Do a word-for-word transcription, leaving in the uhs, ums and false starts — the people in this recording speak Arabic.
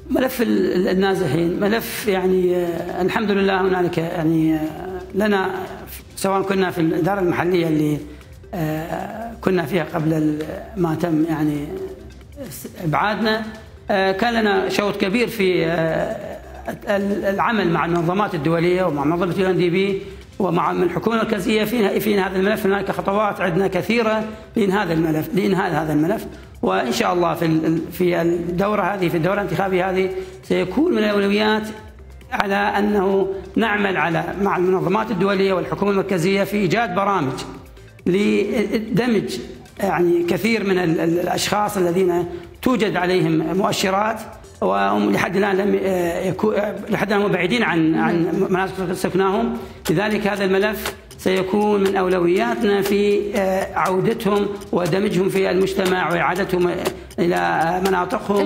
ملف النازحين ملف يعني آه الحمد لله هنالك يعني آه لنا، سواء كنا في الإدارة المحلية اللي آه كنا فيها قبل ما تم يعني إبعادنا، آه كان لنا شوط كبير في آه العمل مع المنظمات الدولية ومع منظمة اليو إن دي بي ومع الحكومة المركزية في في هذا الملف. هناك خطوات عندنا كثيرة لإنهاء هذا الملف لإنهاء هذا الملف، وإن شاء الله في في الدورة هذه في الدورة الانتخابية هذه سيكون من الأولويات على أنه نعمل على مع المنظمات الدولية والحكومة المركزية في إيجاد برامج لدمج يعني كثير من الأشخاص الذين توجد عليهم مؤشرات وهم لحد الآن لم يكون لحد الآن مبعدين عن عن مناطق سكناهم. لذلك هذا الملف سيكون من أولوياتنا في عودتهم ودمجهم في المجتمع وإعادتهم إلى مناطقهم.